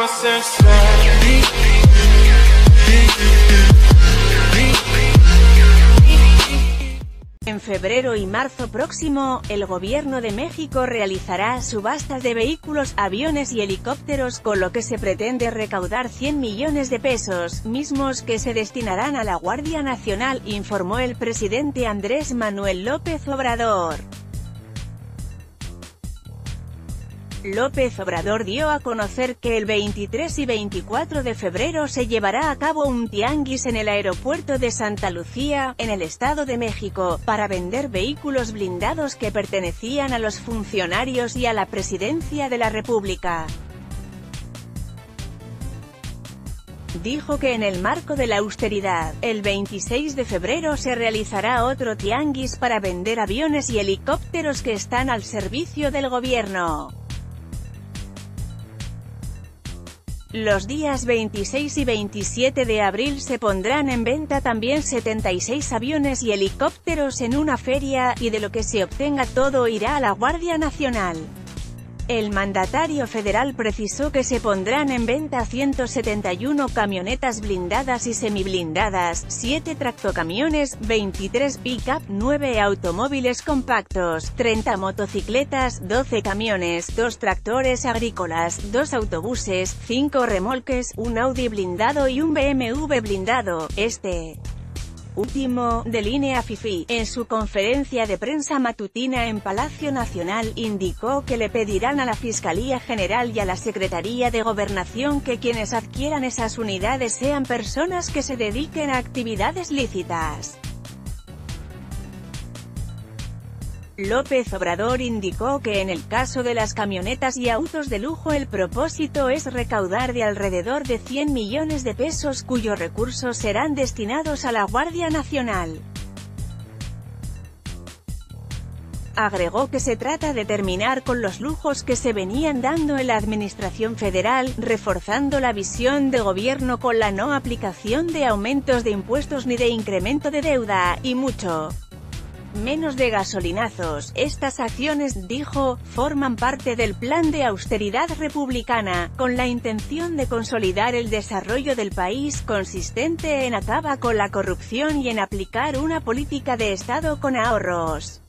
En febrero y marzo próximo, el Gobierno de México realizará subastas de vehículos, aviones y helicópteros, con lo que se pretende recaudar 100 millones de pesos, mismos que se destinarán a la Guardia Nacional, informó el presidente Andrés Manuel López Obrador. López Obrador dio a conocer que el 23 y 24 de febrero se llevará a cabo un tianguis en el aeropuerto de Santa Lucía, en el Estado de México, para vender vehículos blindados que pertenecían a los funcionarios y a la Presidencia de la República. Dijo que en el marco de la austeridad, el 26 de febrero se realizará otro tianguis para vender aviones y helicópteros que están al servicio del gobierno. Los días 26 y 27 de abril se pondrán en venta también 76 aviones y helicópteros en una feria, y de lo que se obtenga todo irá a la Guardia Nacional. El mandatario federal precisó que se pondrán en venta 171 camionetas blindadas y semiblindadas, 7 tractocamiones, 23 pick-up, 9 automóviles compactos, 30 motocicletas, 12 camiones, 2 tractores agrícolas, 2 autobuses, 5 remolques, un Audi blindado y un BMW blindado, último, de línea FIFI. En su conferencia de prensa matutina en Palacio Nacional, indicó que le pedirán a la Fiscalía General y a la Secretaría de Gobernación que quienes adquieran esas unidades sean personas que se dediquen a actividades lícitas. López Obrador indicó que en el caso de las camionetas y autos de lujo el propósito es recaudar de alrededor de 100 millones de pesos cuyos recursos serán destinados a la Guardia Nacional. Agregó que se trata de terminar con los lujos que se venían dando en la administración federal, reforzando la visión de gobierno con la no aplicación de aumentos de impuestos ni de incremento de deuda, y mucho menos de gasolinazos. Estas acciones, dijo, forman parte del plan de austeridad republicana, con la intención de consolidar el desarrollo del país, consistente en acabar con la corrupción y en aplicar una política de Estado con ahorros.